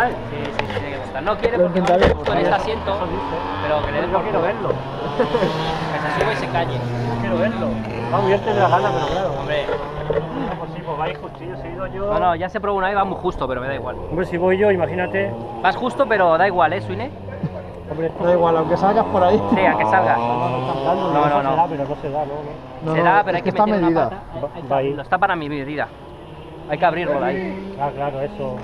gustar. Sí, tiene que gustar. No quiere Lo porque intentaré. va con este asiento, pero que le dé Yo por quiero culo. verlo. Que se suba y se calle. Quiero verlo. Vamos, yo te la gana, pero claro. Hombre, No, pues sí, pues vais justillo, si he ido yo. no, ya se probó una vez, va muy justo, pero me da igual. Hombre, si voy yo, imagínate. Vas justo, pero da igual, Suine? Hombre, Da igual, aunque salgas por ahí. Sí, a que salgas. no se da, pero no se da, ¿no? No, Se da, pero hay es que está meter medida. una pata. Ahí está, Va ahí. no está para mi medida. Hay que abrirlo de ahí. Ah, claro, eso.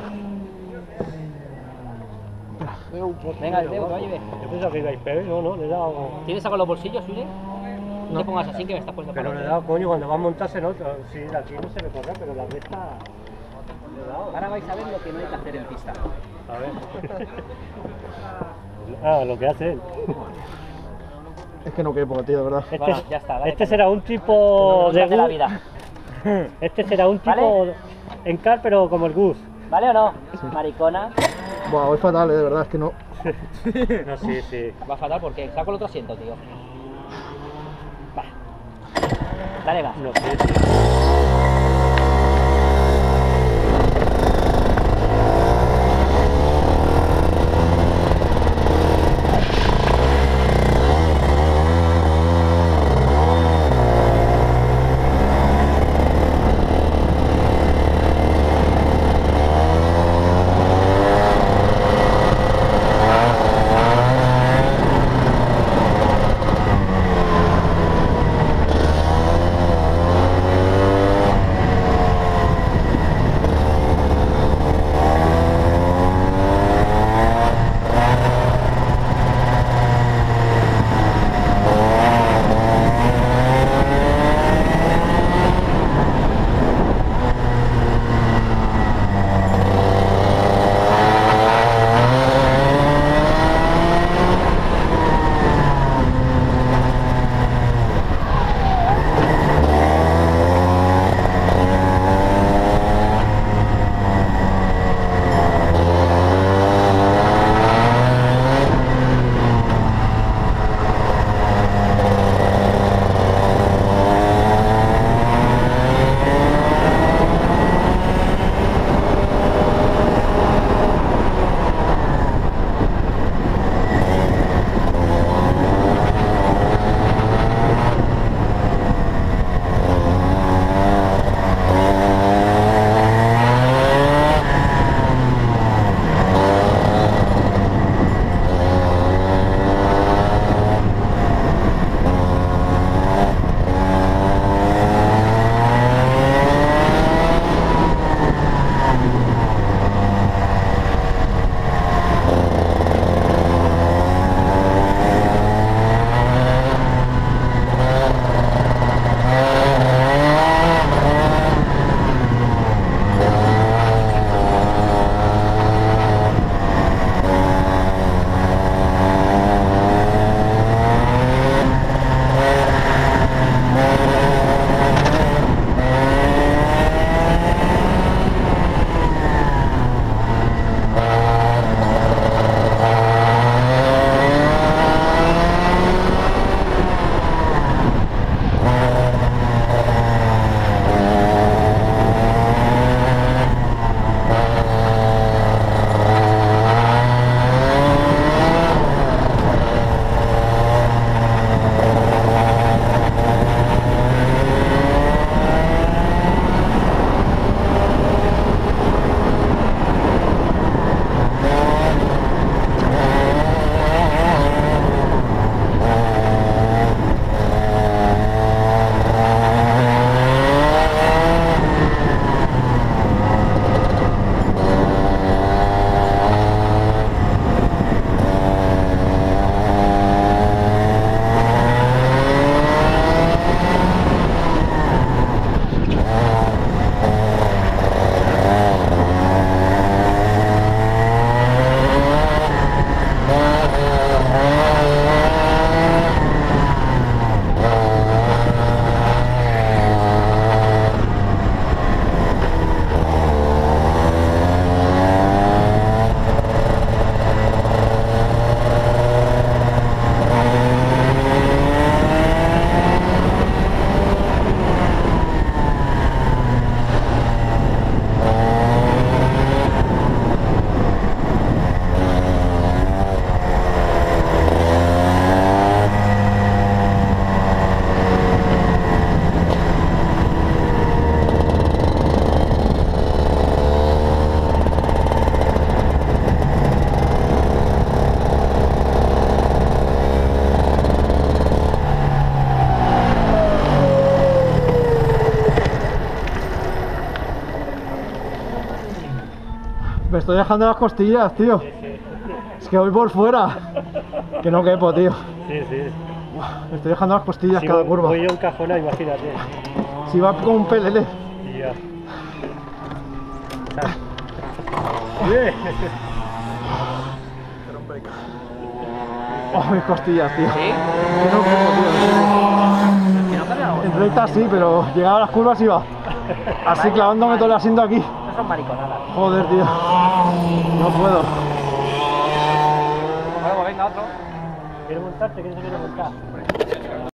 Venga, Teo, que vaya bien. Yo pensaba que ibais, pero no, le he dado. ¿Tienes algo en los bolsillos, Suine? No te pongas así que me estás poniendo Pero para le he dado, coño, cuando va a montarse en otro. Sí, de aquí no se me corre, pero la de esta. Le he dado. Ahora vais a ver lo que no hay que hacer en pista. A ver. Ah, lo que hace él. Es que no quepo, tío, de verdad. Bueno, ya está, dale, Este dale. será un tipo de de la Gus. vida. Este será un tipo ¿Vale? en car, pero como el Gus. ¿Vale o no? Maricona. Buah, voy fatal, de verdad, es que no. No, sí, sí. Va fatal porque saco el otro asiento, tío. Va. Dale gas. No, sí, sí. Me estoy dejando las costillas, tío. Es que voy por fuera. Que no quepo, tío. Sí, sí. Me estoy dejando las costillas Si cada voy, curva. voy yo encajonado, imagínate. Si va con un pelele. Y ya. Bien. Oh, mis costillas, tío. ¿Sí? Que no quepo, tío. ¿Que no carga o En no? recta sí, pero llegaba a las curvas iba. Así Vaya, clavándome todo el asiento aquí. Esas son mariconadas. Joder, tío. No puedo. Bueno, pues venga, otro. ¿Quieres montarte? ¿Quién se quiere montar?